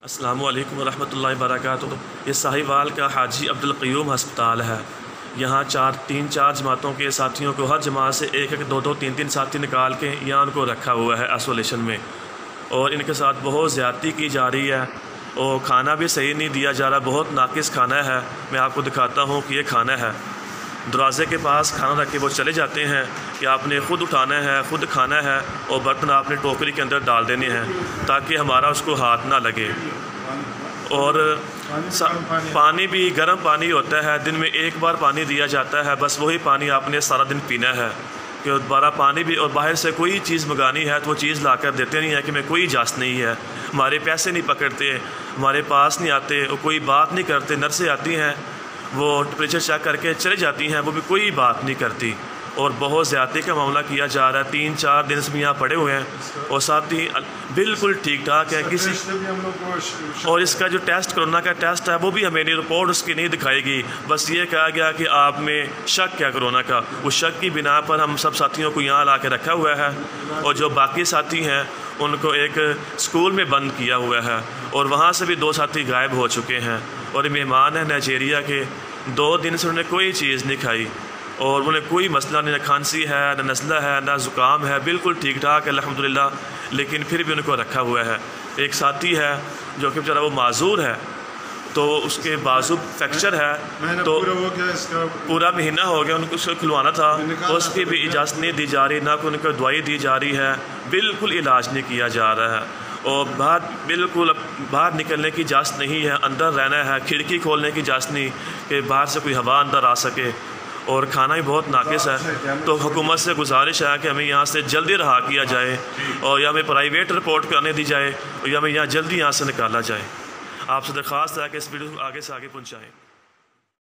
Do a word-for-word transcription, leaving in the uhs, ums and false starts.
अस्सलामु अलैकुम वरहमतुल्लाहि वबरकातुहू। ये साहिवाल का हाजी अब्दुल क़य्यूम हस्पताल है। यहाँ चार तीन चार जमातों के साथियों को हर जमात से एक एक दो दो तीन तीन साथी निकाल के यहाँ उनको रखा हुआ है आइसोलेशन में, और इनके साथ बहुत ज़्यादती की जा रही है और खाना भी सही नहीं दिया जा रहा, बहुत नाकिस खाना है। मैं आपको दिखाता हूँ कि ये खाना है। दरवाज़े के पास खाना रख के वो चले जाते हैं कि आपने ख़ुद उठाना है, ख़ुद खाना है और बर्तन आपने टोकरी के अंदर डाल देने हैं ताकि हमारा उसको हाथ ना लगे। और पानी भी गर्म पानी होता है, दिन में एक बार पानी दिया जाता है, बस वही पानी आपने सारा दिन पीना है। कि दोबारा पानी भी, और बाहर से कोई चीज़ मंगानी है तो वो चीज़ ला कर देते नहीं है कि मैं कोई इजाज़त नहीं है, हमारे पैसे नहीं पकड़ते, हमारे पास नहीं आते और कोई बात नहीं करते। नर्सें आती हैं, वो टेम्परेचर चेक करके चले जाती हैं, वो भी कोई बात नहीं करती। और बहुत ज़्यादती का मामला किया जा रहा है। तीन चार दिन से यहाँ पड़े हुए हैं और साथ ही बिल्कुल ठीक ठाक है किसी। और इसका जो टेस्ट कोरोना का टेस्ट है वो भी हमें नहीं, रिपोर्ट उसकी नहीं दिखाएगी, बस ये कहा गया कि आप में शक है कोरोना का। उस शक की बिना पर हम सब साथियों को यहाँ ला के रखा हुआ है और जो बाकी साथी हैं उनको एक स्कूल में बंद किया हुआ है और वहाँ से भी दो साथी गायब हो चुके हैं। और मेहमान है नाइजीरिया के, दो दिन से उन्होंने कोई चीज़ नहीं खाई और उन्हें कोई मसला नहीं, न खांसी है, न नज़ला है, न ज़ुकाम है, बिल्कुल ठीक ठाक है अल्हम्दुलिल्लाह। लेकिन फिर भी उनको रखा हुआ है। एक साथी है जो कि बेचारा वो माजूर है, तो उसके बाजू फ्रैक्चर है, तो पूरा, इसका पूरा महीना हो गया उनको उसको खिलवाना था, तो उसकी भी इजाज़त नहीं दी जा रही, ना कोई उनको दवाई दी जा रही है, बिल्कुल इलाज नहीं किया जा रहा है। और बाहर बिल्कुल बाहर निकलने की इजाज़त नहीं है, अंदर रहना है, खिड़की खोलने की इजाज़त नहीं कि बाहर से कोई हवा अंदर आ सके। और खाना भी बहुत नाकिस है, तो हुकूमत से गुजारिश है कि हमें यहाँ से जल्दी रहा किया जाए और या हमें प्राइवेट रिपोर्ट कराने दी जाए और या हमें यहाँ जल्दी यहाँ से निकाला जाए। आपसे दरख्वास्त है कि इस वीडियो को आगे से आगे पहुँचाएँ।